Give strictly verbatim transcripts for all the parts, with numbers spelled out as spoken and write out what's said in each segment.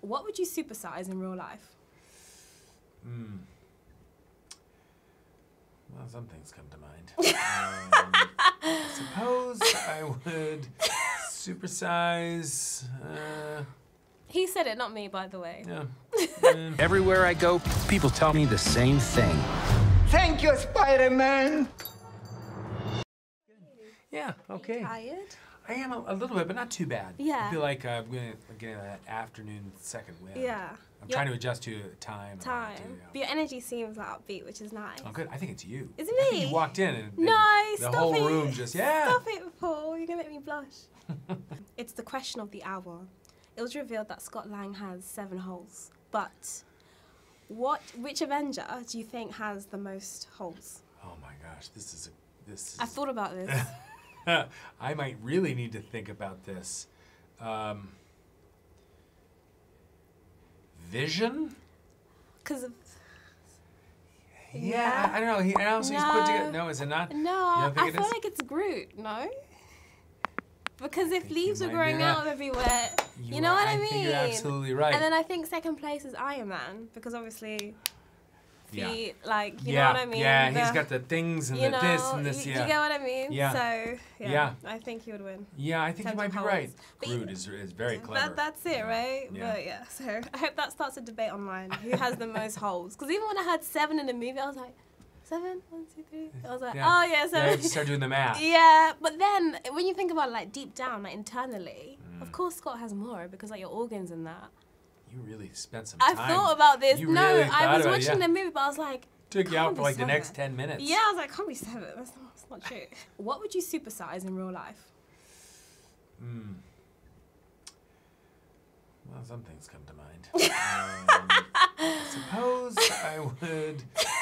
What would you supersize in real life? Hmm. Well, some things come to mind. um, I suppose I would supersize. Uh, He said it, not me, by the way. yeah. Uh, Everywhere I go, people tell me the same thing. Thank you, Spider-Man. yeah. Okay. Tired? I am a, a little bit, but not too bad. Yeah. I feel like uh, I'm getting, I'm getting that afternoon second wind. Yeah. I'm Your trying to adjust to time. Time. Too, yeah. But your energy seems upbeat, which is nice. Oh, good. I think it's you. Is it I think me? you walked in and, and No, the stop whole it. room just, yeah. Stop it, Paul. You're going to make me blush. It's the question of the hour. It was revealed that Scott Lang has seven holes. But what, which Avenger do you think has the most holes? Oh my gosh, this is a, this is. I've thought about this. I might really need to think about this. Um, Vision? Because of... Yeah, Yeah. I don't know. He also he's put No. together. No, is it not? No, You I don't think it feel is? like it's Groot, no? Because if think leaves you were might growing be out right. of everywhere, you, You know are- what I, I mean? think you're absolutely right. And then I think second place is Iron Man, because obviously Yeah. feet, like, you yeah, know what I mean? yeah, he's The- got the things and you the know, this and this, you, yeah. you get what I mean? Yeah. So, yeah, Yeah. I think he would win. Yeah, I think you Terms might of be holes. right. But Groot you- is, is very clever. That, that's it, right? Yeah. But yeah, so I hope that starts a debate online. Who has the most holes? Because even when I heard seven in the movie, I was like, seven? One, two, three? I was like, Yeah. oh yeah, Yeah, you seven. have to start doing the math. Yeah, but then when you think about it, like deep down, like internally, Mm. of course Scott has more because like your organs and that. You really spent some I've time. thought about this. You no, really I thought was about it, watching yeah. the movie, but I was like, Took you out can't for be like the next seven. ten minutes. Yeah, I was like, can't be seven. That's not, that's not true. What would you supersize in real life? Hmm. Well, some things come to mind. um, I suppose I would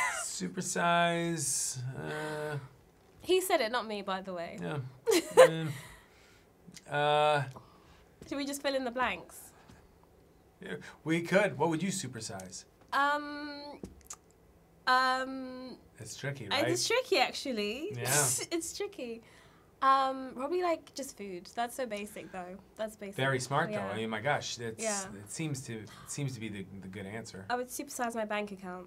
supersize. Uh, He said it, not me, by the way. yeah. Mm. uh, Should we just fill in the blanks? yeah, we could. What would you supersize? Um, um, It's tricky, uh, right? it's tricky actually. Yeah. It's tricky. Um, probably like just food. That's so basic though. That's basic. Very smart though. Yeah. I mean, my gosh, it's, Yeah. it seems to it seems to be the, the good answer. I would supersize my bank account.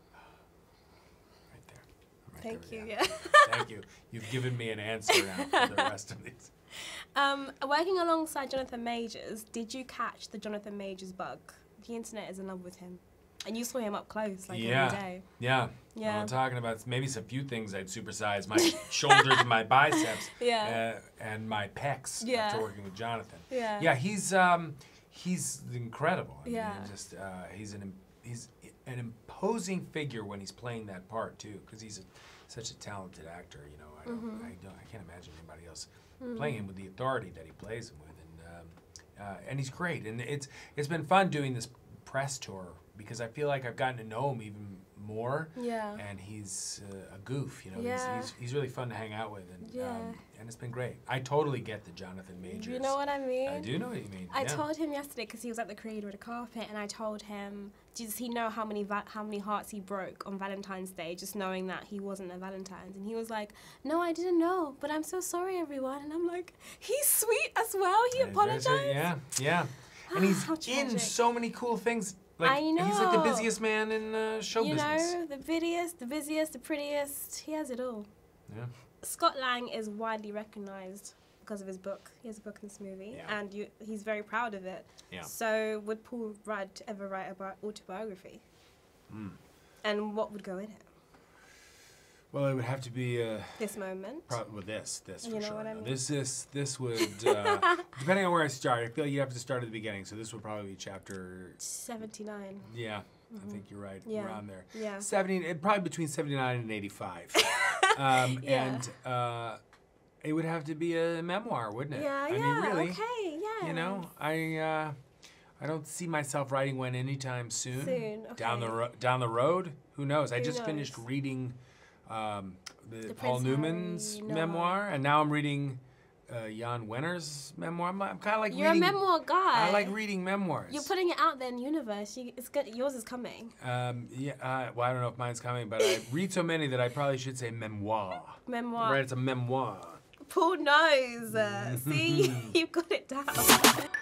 Right there. I'm right Thank there you. with Yeah. Thank you. You've given me an answer now for the rest of these. Um, working alongside Jonathan Majors, did you catch the Jonathan Majors bug? The internet is in love with him. And you saw him up close, like Yeah. every day. Yeah. Yeah. Well, I'm talking about maybe some few things I'd supersize. My shoulders and my biceps. Yeah. Uh, and my pecs Yeah. after working with Jonathan. Yeah. Yeah, he's um, he's incredible. I Yeah. mean, just uh, he's an im- he's an imposing figure when he's playing that part too, because he's a, such a talented actor. You know, I don't, Mm-hmm. I don't, I can't imagine anybody else playing him with the authority that he plays him with, and um, uh, and he's great. And it's it's been fun doing this press tour because I feel like I've gotten to know him even more. Yeah. And he's uh, a goof, you know. Yeah. He's, he's he's really fun to hang out with, and Yeah. um, and it's been great. I totally get the Jonathan Majors. You know what I mean? I do know what you mean. I yeah. told him yesterday because he was at the Creator of the Carpet, and I told him, does he know how many va- how many hearts he broke on Valentine's Day, just knowing that he wasn't a Valentine's? And he was like, no, I didn't know, but I'm so sorry, everyone. And I'm like, he's sweet as well. He Yeah, he's very apologized. sweet, Yeah, yeah. And he's How in tragic. so many cool things. Like, I He's like the know. busiest man in uh, show You business. know, the busiest, the busiest, the prettiest. He has it all. Yeah. Scott Lang is widely recognized because of his book. He has a book in this movie, Yeah. and you, he's very proud of it. Yeah. So, would Paul Rudd ever write a bi- autobiography? Mm. And what would go in it? Well, it would have to be uh, This moment. probably with this, this for You know sure. what I No, mean? This, this, this would uh, depending on where I start. I feel you have to start at the beginning. So this would probably be chapter. seventy-nine. Yeah, I think you're right. Yeah. Around there. Yeah. Seventy, it, probably between seventy-nine and eighty-five. um, Yeah. And uh, it would have to be a memoir, wouldn't it? Yeah, I yeah, mean, really. okay, yeah. You know, I uh, I don't see myself writing one anytime soon. Soon, Down the okay. ro- down the road, who knows? I Who just knows? finished reading um, the, The Paul Prince Newman's Harry memoir, and now I'm reading uh, Jan Wenner's memoir. I'm, I'm kind of like You're reading. a memoir guy. I like reading memoirs. You're putting it out there in the universe. You, it's good. Yours is coming. Um, yeah, uh, well, I don't know if mine's coming, but I read so many that I probably should say memoir. Memoir. Right, it's a memoir. Paul knows. Uh, see, you've got it down.